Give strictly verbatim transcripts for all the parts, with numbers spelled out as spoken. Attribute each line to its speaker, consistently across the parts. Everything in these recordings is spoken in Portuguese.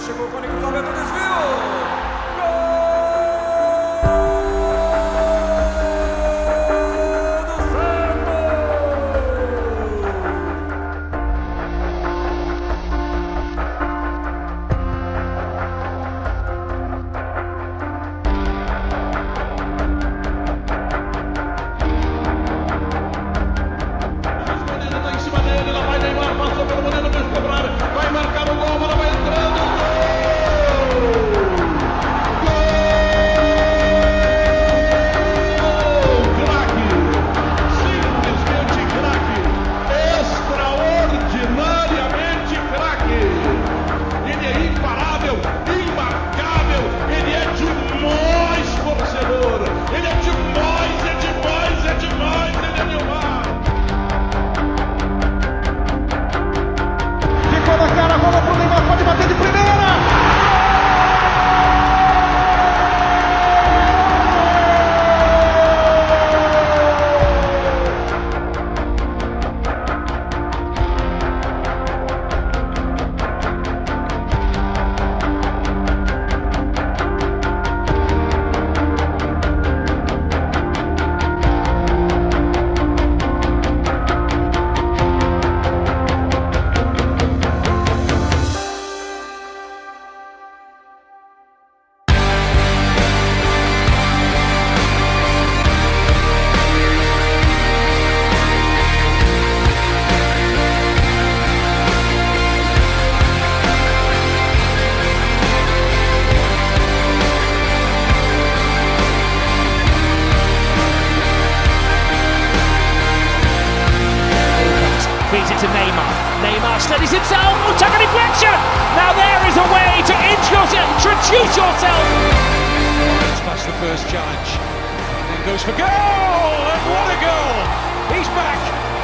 Speaker 1: chegou com o cruzamento, desvio!
Speaker 2: Feeds it to Neymar. Neymar steadies himself. Oh, tackle deflection! Now there is a way to introduce, introduce yourself.
Speaker 3: Past the first challenge. And then goes for goal! And what a goal! He's back.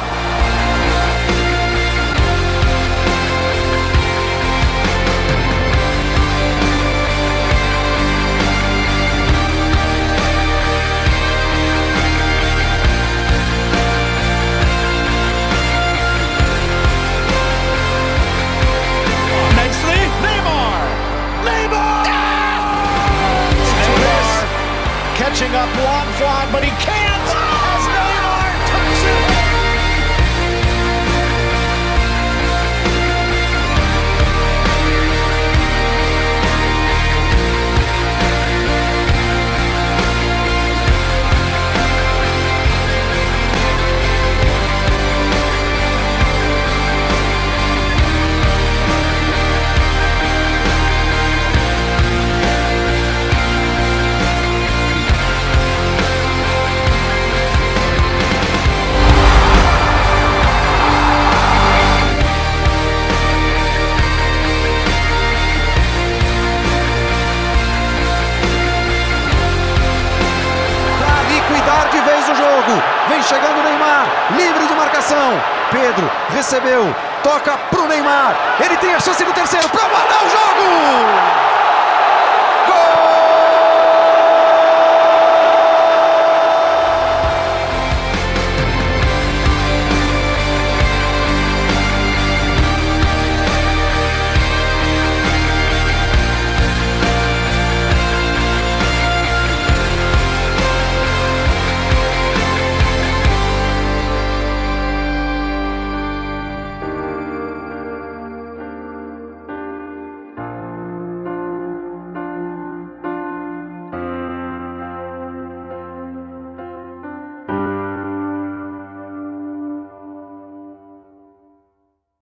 Speaker 3: Catching up Juan Fran, but he can't as Neymar tucks it. Vem chegando o Neymar, livre de marcação. Pedro recebeu, toca pro Neymar. Ele tem a chance do terceiro para matar o jogo!